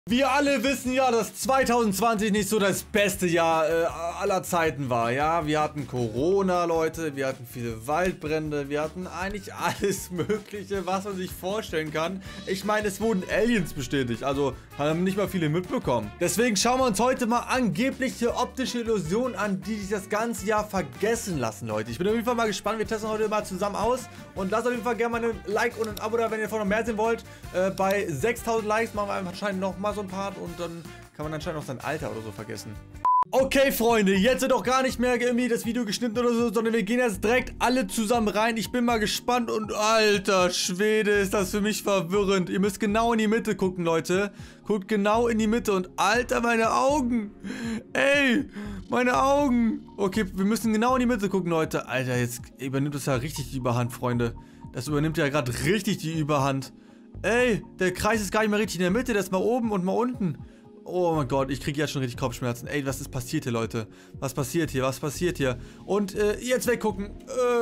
Wir alle wissen ja, dass 2020 nicht so das beste Jahr aller Zeiten war. Ja, wir hatten Corona, Leute, wir hatten viele Waldbrände, wir hatten eigentlich alles Mögliche, was man sich vorstellen kann. Ich meine, es wurden Aliens bestätigt, also haben nicht mal viele mitbekommen. Deswegen schauen wir uns heute mal angebliche optische Illusionen an, die sich das ganze Jahr vergessen lassen, Leute. Ich bin auf jeden Fall mal gespannt, wir testen heute mal zusammen aus. Und lasst auf jeden Fall gerne mal ein Like und ein Abo da, wenn ihr davon noch mehr sehen wollt. Bei 6000 Likes machen wir anscheinend noch mal so ein Part und dann kann man anscheinend auch sein Alter oder so vergessen. Okay, Freunde, jetzt wird auch gar nicht mehr irgendwie das Video geschnitten oder so, sondern wir gehen jetzt direkt alle zusammen rein. Ich bin mal gespannt und alter Schwede, ist das für mich verwirrend. Ihr müsst genau in die Mitte gucken, Leute. Guckt genau in die Mitte und alter, meine Augen. Ey, meine Augen. Okay, wir müssen genau in die Mitte gucken, Leute. Alter, jetzt übernimmt das ja richtig die Überhand, Freunde. Das übernimmt ja gerade richtig die Überhand. Ey, der Kreis ist gar nicht mehr richtig in der Mitte, der ist mal oben und mal unten. Oh mein Gott, ich kriege jetzt schon richtig Kopfschmerzen. Ey, was ist passiert hier, Leute? Was passiert hier? Was passiert hier? Und, jetzt weggucken.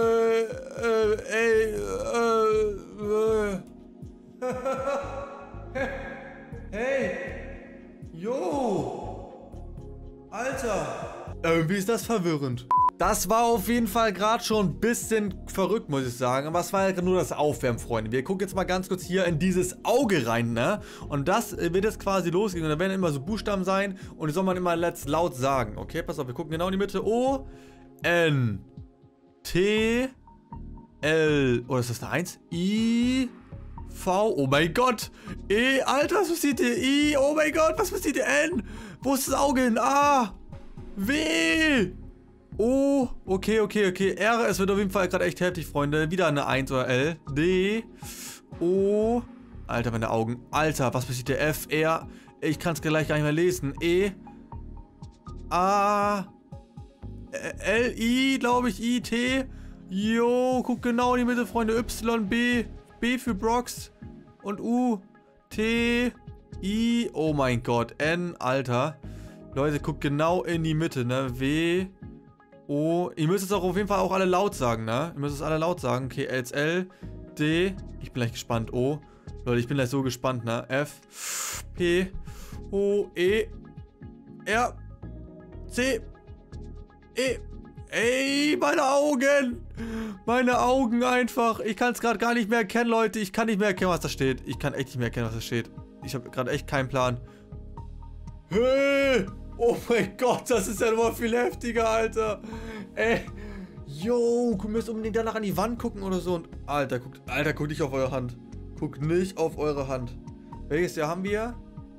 Hey. Jo. Alter. Irgendwie ist das verwirrend. Das war auf jeden Fall gerade schon ein bisschen verrückt, muss ich sagen. Aber es war ja nur das Aufwärmen, Freunde. Wir gucken jetzt mal ganz kurz hier in dieses Auge rein, ne? Und das wird jetzt quasi losgehen. Und da werden immer so Buchstaben sein. Und die soll man immer laut sagen. Okay, pass auf, wir gucken genau in die Mitte. O, N, T, L. Oh, ist das eine 1? I, V. Oh mein Gott. E, Alter, was passiert hier? I, oh mein Gott, was passiert hier? N. Wo ist das Auge hin? A, W. Oh, okay. R, es wird auf jeden Fall gerade echt heftig, Freunde. Wieder eine 1 oder L. D. O. Alter, meine Augen. Alter, was passiert der? F, R. Ich kann es gleich gar nicht mehr lesen. E. A. L, I, glaube ich. I, T. Jo, guck genau in die Mitte, Freunde. Y, B. B für Brox. Und U. T. I. Oh mein Gott. N, Alter. Leute, guckt genau in die Mitte, ne? W. O. Ihr müsst es auch auf jeden Fall auch alle laut sagen, ne? Ihr müsst es alle laut sagen. Okay, jetzt L, D. Ich bin gleich gespannt. O. Leute, ich bin gleich so gespannt, ne? F, P, O, E, R, C, E. Ey, meine Augen! Meine Augen einfach. Ich kann es gerade gar nicht mehr erkennen, Leute. Ich kann nicht mehr erkennen, was da steht. Ich kann echt nicht mehr erkennen, was da steht. Ich habe gerade echt keinen Plan. Hey! Oh mein Gott, das ist ja nochmal viel heftiger, Alter. Ey. Yo, ihr müsst unbedingt danach an die Wand gucken oder so. Und Alter, guckt nicht auf eure Hand. Guckt nicht auf eure Hand. Welches Jahr haben wir?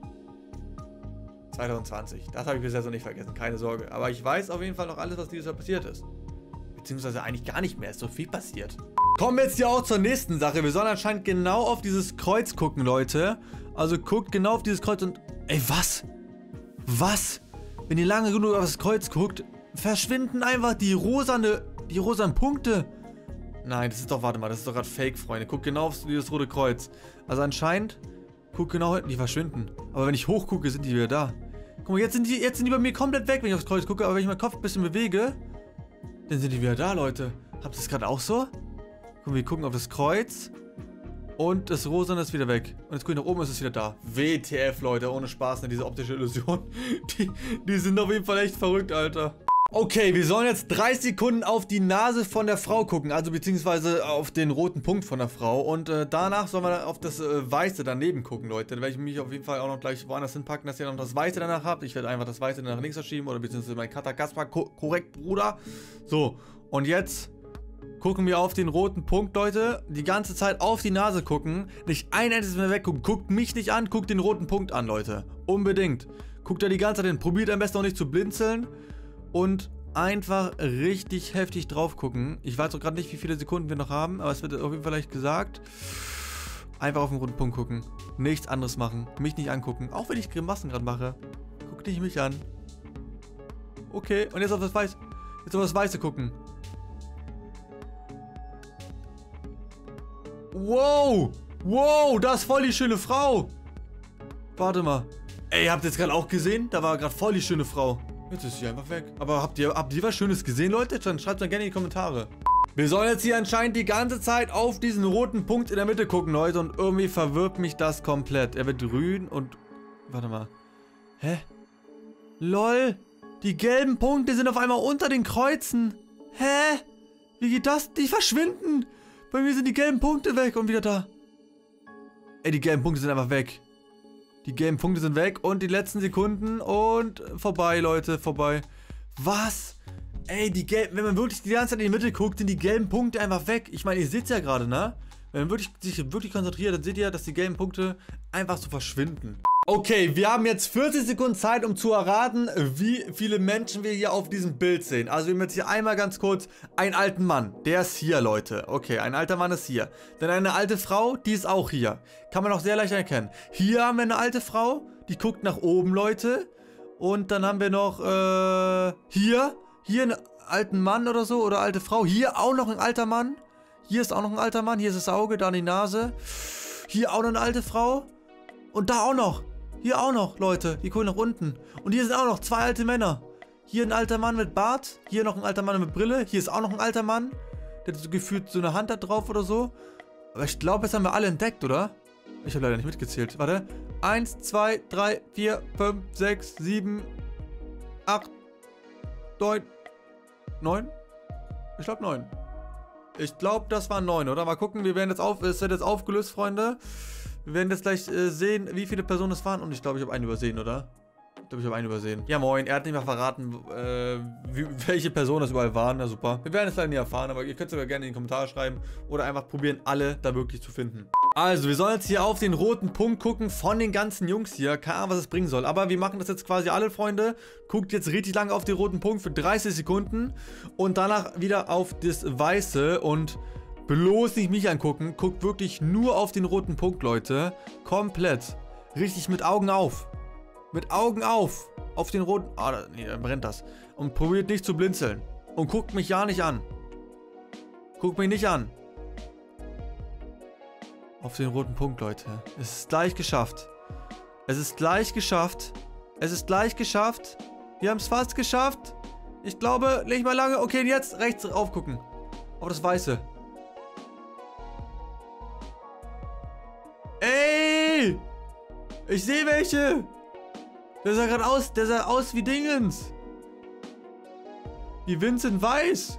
2020. Das habe ich bisher so nicht vergessen, keine Sorge. Aber ich weiß auf jeden Fall noch alles, was dieses Jahr passiert ist. Beziehungsweise eigentlich gar nicht mehr, ist so viel passiert. Kommen wir jetzt hier auch zur nächsten Sache. Wir sollen anscheinend genau auf dieses Kreuz gucken, Leute. Also guckt genau auf dieses Kreuz und... Ey, was? Was? Wenn ihr lange genug auf das Kreuz guckt, verschwinden einfach die rosanen Punkte. Nein, das ist doch, warte mal, das ist doch gerade Fake, Freunde. Guckt genau auf dieses rote Kreuz. Also anscheinend, guckt genau hinten, die verschwinden. Aber wenn ich hochgucke, sind die wieder da. Guck mal, jetzt sind die bei mir komplett weg, wenn ich aufs Kreuz gucke. Aber wenn ich meinen Kopf ein bisschen bewege, dann sind die wieder da, Leute. Habt ihr das gerade auch so? Guck, wir gucken auf das Kreuz. Und das Rosane ist wieder weg. Und jetzt guck ich nach oben, ist es wieder da. WTF, Leute, ohne Spaß, ne, diese optische Illusion. Die sind auf jeden Fall echt verrückt, Alter. Okay, wir sollen jetzt 30 Sekunden auf die Nase von der Frau gucken. Also beziehungsweise auf den roten Punkt von der Frau. Und danach sollen wir auf das Weiße daneben gucken, Leute. Dann werde ich mich auf jeden Fall auch noch gleich woanders hinpacken, dass ihr noch das Weiße danach habt. Ich werde einfach das Weiße nach links verschieben. Oder beziehungsweise mein Cutter Kaspar. Korrekt, Bruder. So, und jetzt... gucken wir auf den roten Punkt, Leute. Die ganze Zeit auf die Nase gucken. Nicht ein einziges Mal weggucken. Guckt mich nicht an, guckt den roten Punkt an, Leute. Unbedingt. Guckt da die ganze Zeit hin. Probiert am besten auch nicht zu blinzeln. Und einfach richtig heftig drauf gucken. Ich weiß auch gerade nicht, wie viele Sekunden wir noch haben. Aber es wird auf jeden Fall leicht gesagt. Einfach auf den roten Punkt gucken. Nichts anderes machen. Mich nicht angucken. Auch wenn ich Grimassen gerade mache. Guckt nicht mich an. Okay, und jetzt auf das Weiße. Jetzt auf das Weiße gucken. Wow! Wow, das ist voll die schöne Frau! Warte mal. Ey, habt ihr jetzt gerade auch gesehen? Da war gerade voll die schöne Frau. Jetzt ist sie einfach weg. Aber habt ihr was Schönes gesehen, Leute? Dann schreibt dann gerne in die Kommentare. Wir sollen jetzt hier anscheinend die ganze Zeit auf diesen roten Punkt in der Mitte gucken, Leute. Und irgendwie verwirrt mich das komplett. Er wird grün und Warte mal. Hä? LOL. Die gelben Punkte sind auf einmal unter den Kreuzen. Hä? Wie geht das? Die verschwinden. Bei mir sind die gelben Punkte weg und wieder da. Ey, die gelben Punkte sind einfach weg. Die gelben Punkte sind weg und die letzten Sekunden und vorbei, Leute, vorbei. Was? Ey, die gelben, wenn man wirklich die ganze Zeit in die Mitte guckt, sind die gelben Punkte einfach weg. Ich meine, ihr seht es ja gerade, ne? Wenn man sich wirklich konzentriert, dann seht ihr, dass die gelben Punkte einfach so verschwinden. Okay, wir haben jetzt 40 Sekunden Zeit, um zu erraten, wie viele Menschen wir hier auf diesem Bild sehen. Also wir haben jetzt hier einmal ganz kurz einen alten Mann. Der ist hier, Leute. Okay, ein alter Mann ist hier. Dann eine alte Frau, die ist auch hier. Kann man auch sehr leicht erkennen. Hier haben wir eine alte Frau, die guckt nach oben, Leute. Und dann haben wir noch, hier einen alten Mann oder so, oder alte Frau. Hier auch noch ein alter Mann. Hier ist auch noch ein alter Mann. Hier ist das Auge, da die Nase. Hier auch noch eine alte Frau. Und da auch noch. Hier auch noch, Leute. Die gucken nach unten. Und hier sind auch noch 2 alte Männer. Hier ein alter Mann mit Bart. Hier noch ein alter Mann mit Brille. Hier ist auch noch ein alter Mann. Der hat so gefühlt so eine Hand da drauf oder so. Aber ich glaube, jetzt haben wir alle entdeckt, oder? Ich habe leider nicht mitgezählt. Warte. 1, 2, 3, 4, 5, 6, 7, 8, 9. 9? Ich glaube 9. Ich glaube, das waren 9, oder? Mal gucken, es wird jetzt aufgelöst, Freunde. Wir werden jetzt gleich sehen, wie viele Personen es waren. Und ich glaube, ich habe einen übersehen, oder? Ich glaube, ich habe einen übersehen. Ja, moin. Er hat nicht mal verraten, welche Personen das überall waren. Na super. Wir werden es leider nie erfahren, aber ihr könnt es sogar gerne in die Kommentare schreiben. Oder einfach probieren, alle da wirklich zu finden. Also, wir sollen jetzt hier auf den roten Punkt gucken von den ganzen Jungs hier. Keine Ahnung, was es bringen soll. Aber wir machen das jetzt quasi alle, Freunde. Guckt jetzt richtig lange auf den roten Punkt für 30 Sekunden. Und danach wieder auf das Weiße. Und bloß nicht mich angucken. Guckt wirklich nur auf den roten Punkt, Leute. Komplett. Richtig mit Augen auf. Mit Augen auf. Auf den roten... Ah, nee, dann brennt das. Und probiert nicht zu blinzeln. Und guckt mich ja nicht an. Guckt mich nicht an. Auf den roten Punkt, Leute. Es ist gleich geschafft. Es ist gleich geschafft. Es ist gleich geschafft. Wir haben es fast geschafft. Ich glaube, nicht mal lange. Okay, jetzt rechts aufgucken. Auf das Weiße. Ey! Ich sehe welche! Der sah gerade aus, der sah aus wie Dingens. Wie Vincent Weiss.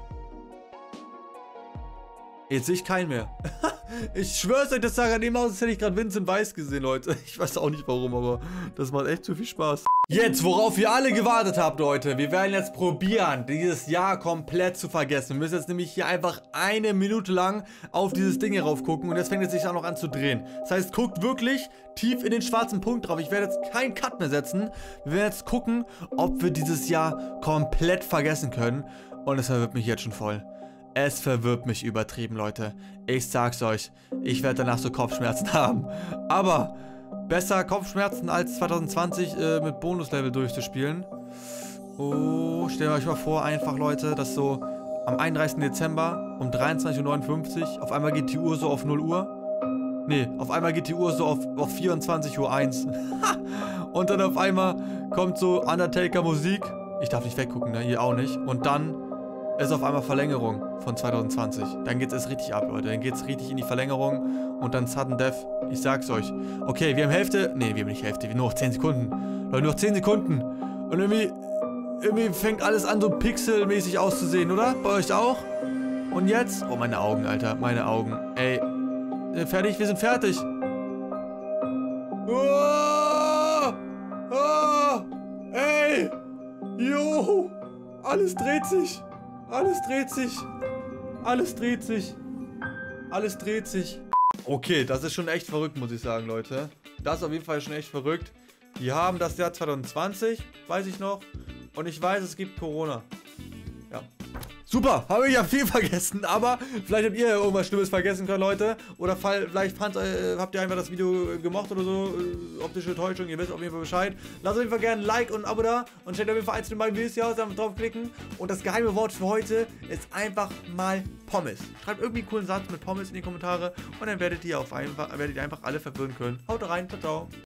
Jetzt sehe ich keinen mehr. Ich schwör's euch, das sah gerade eben aus, als hätte ich gerade Vincent Weiss gesehen, Leute. Ich weiß auch nicht warum, aber das macht echt zu viel Spaß. Jetzt, worauf ihr alle gewartet habt, Leute. Wir werden jetzt probieren, dieses Jahr komplett zu vergessen. Wir müssen jetzt nämlich hier einfach 1 Minute lang auf dieses Ding hier rauf gucken. Und jetzt fängt es sich auch noch an zu drehen. Das heißt, guckt wirklich tief in den schwarzen Punkt drauf. Ich werde jetzt keinen Cut mehr setzen. Wir werden jetzt gucken, ob wir dieses Jahr komplett vergessen können. Und es verwirrt mich jetzt schon voll. Es verwirrt mich übertrieben, Leute. Ich sag's euch, ich werde danach so Kopfschmerzen haben. Aber besser Kopfschmerzen als 2020 mit Bonuslevel durchzuspielen. Oh, stellt euch mal vor, einfach, Leute, dass so am 31. Dezember um 23:59 Uhr auf einmal geht die Uhr so auf 0 Uhr. Nee, auf einmal geht die Uhr so auf 24:01 Uhr. Und dann auf einmal kommt so Undertaker Musik. Ich darf nicht weggucken, ne? Ihr auch nicht. Und dann ist auf einmal Verlängerung von 2020. Dann geht es richtig ab, Leute. Dann geht es richtig in die Verlängerung und dann Sudden Death. Ich sag's euch. Okay, wir haben Hälfte. Nee, wir haben nicht Hälfte. Wir haben nur noch 10 Sekunden. Leute, nur noch 10 Sekunden. Und irgendwie fängt alles an, so pixelmäßig auszusehen, oder? Bei euch auch? Und jetzt? Oh, meine Augen, Alter. Meine Augen. Ey. Fertig? Wir sind fertig. Oh! Oh! Ey! Jo! Alles dreht sich. Alles dreht sich. Alles dreht sich. Alles dreht sich. Okay, das ist schon echt verrückt, muss ich sagen, Leute. Das ist auf jeden Fall schon echt verrückt. Die haben das Jahr 2020, weiß ich noch. Und ich weiß, es gibt Corona. Ja. Super, habe ich ja viel vergessen, aber vielleicht habt ihr ja irgendwas Schlimmes vergessen können, Leute. Oder vielleicht habt ihr einfach das Video gemocht oder so. Optische Täuschung, ihr wisst auf jeden Fall Bescheid. Lasst auf jeden Fall gerne ein Like und ein Abo da. Und stellt auf jeden Fall einzelne mal Videos hier aus, einfach draufklicken. Und das geheime Wort für heute ist einfach mal Pommes. Schreibt irgendwie einen coolen Satz mit Pommes in die Kommentare. Und dann werdet ihr einfach alle verwirren können. Haut rein, ciao, ciao.